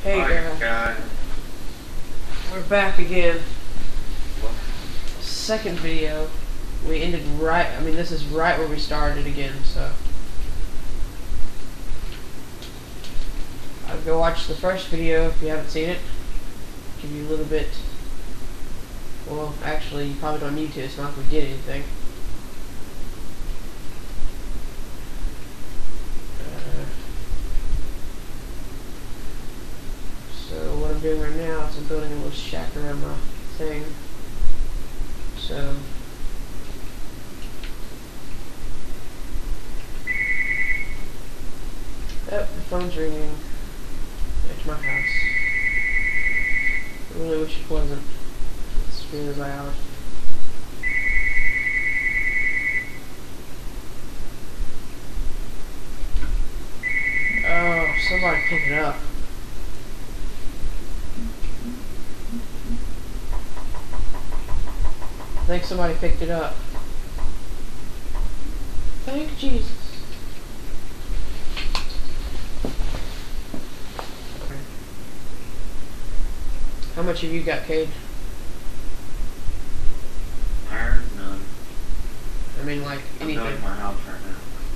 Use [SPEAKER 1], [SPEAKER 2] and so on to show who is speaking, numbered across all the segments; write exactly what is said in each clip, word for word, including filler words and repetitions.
[SPEAKER 1] Hey
[SPEAKER 2] Hi,
[SPEAKER 1] guys,
[SPEAKER 2] guys.
[SPEAKER 1] we're back again.
[SPEAKER 2] What?
[SPEAKER 1] Second video. We ended right, I mean this is right where we started again, so. I'll go watch the first video if you haven't seen it. Give you a little bit, well actually you probably don't need to, it's not going to get anything. Uh, so what I'm doing right now is I'm building a little shack around my thing. So oh, the phone's ringing. It's my house. I really wish it wasn't. It's really loud. Oh, somebody pick it up. I think somebody picked it up. Thank Jesus. How much have you got, Kade?
[SPEAKER 2] Iron? None.
[SPEAKER 1] I mean, like,
[SPEAKER 2] I'm
[SPEAKER 1] anything.
[SPEAKER 2] building my house right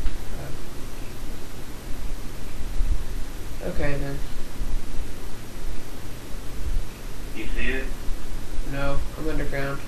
[SPEAKER 2] now.
[SPEAKER 1] Okay, then.
[SPEAKER 2] You see it?
[SPEAKER 1] No, I'm underground.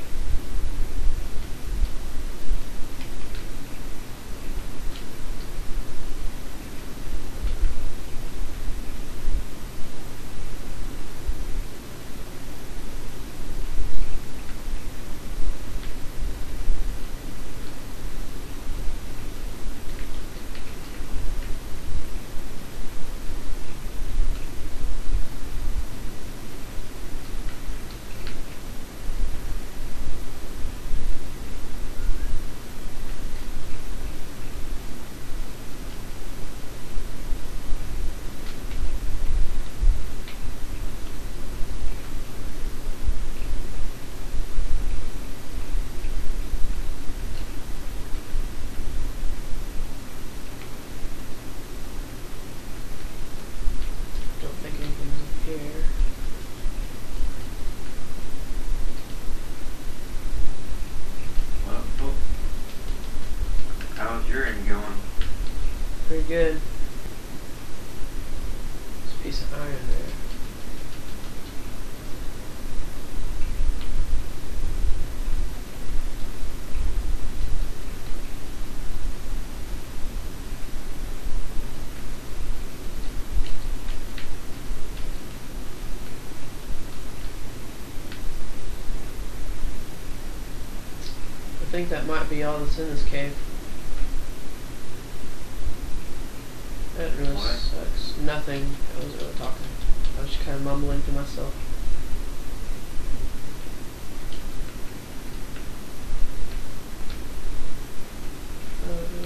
[SPEAKER 1] Don't think anything's up here.
[SPEAKER 2] Well, cool. How's your end going?
[SPEAKER 1] Pretty good. There's a piece of iron there. I think that might be all that's in this cave. That really
[SPEAKER 2] What?
[SPEAKER 1] sucks. Nothing. I wasn't really talking. I was just kind of mumbling to myself. Uh,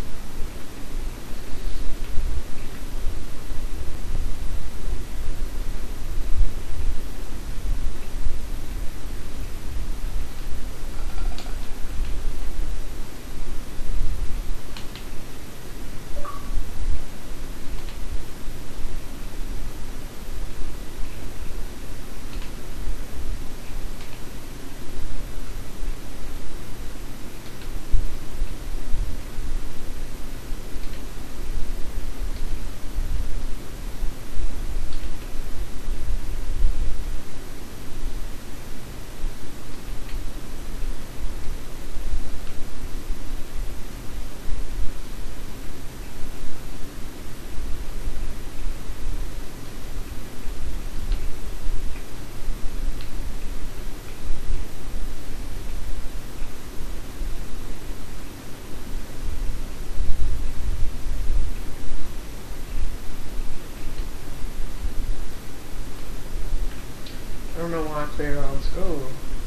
[SPEAKER 1] I don't know why I cleared all this. Oh.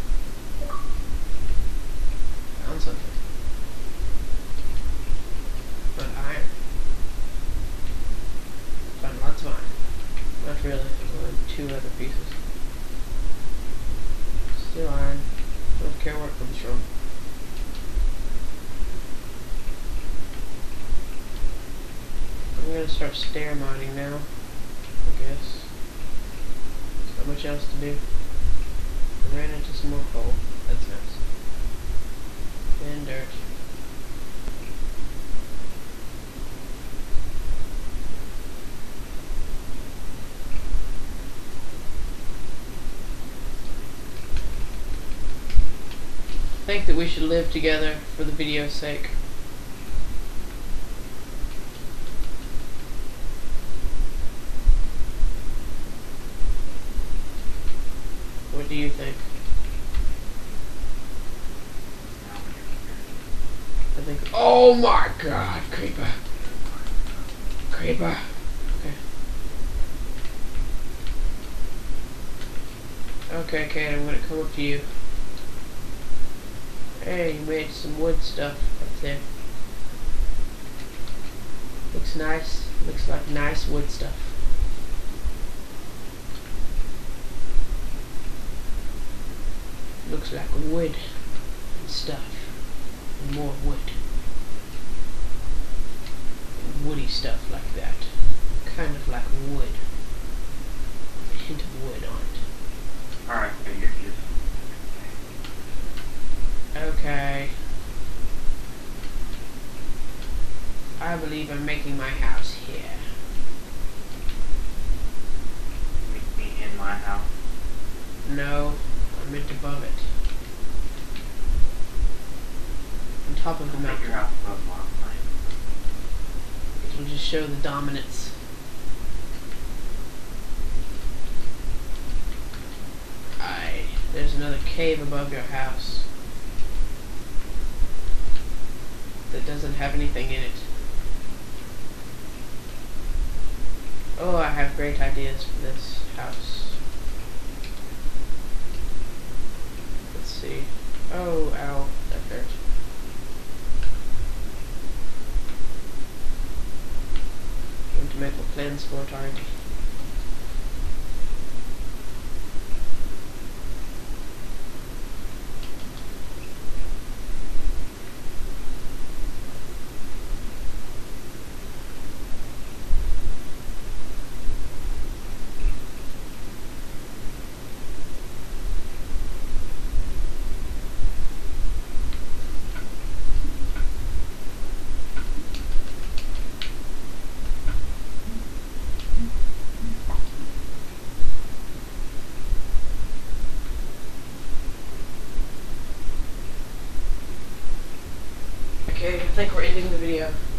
[SPEAKER 1] Found something. Found iron. Found lots of iron. Not really. Only two other pieces. Still iron. Don't care where it comes from. I'm gonna start stair mining now, I guess. Not much else to do. I ran into some more coal. That's nice. And dirt. I think that we should live together for the video's sake. What do you think? I think. Oh my God, creeper! Creeper. Okay. Okay, Kate, I'm gonna come up to you. Hey, you made some wood stuff up there. Looks nice. Looks like nice wood stuff. Looks like wood and stuff. And more wood. And woody stuff like that. Kind of like wood. With a hint of wood on it.
[SPEAKER 2] Alright, I get you.
[SPEAKER 1] Okay. I believe I'm making my house here.
[SPEAKER 2] Meet me in my house.
[SPEAKER 1] No, I meant above it. On top of the
[SPEAKER 2] Make
[SPEAKER 1] mountain.
[SPEAKER 2] your house above my plane.
[SPEAKER 1] It will just show the dominance. Aye, there's another cave above your house that doesn't have anything in it. Oh, I have great ideas for this house. Let's see. Oh, ow, that hurt. Going to make my plans for it already. Okay, I think we're ending the video.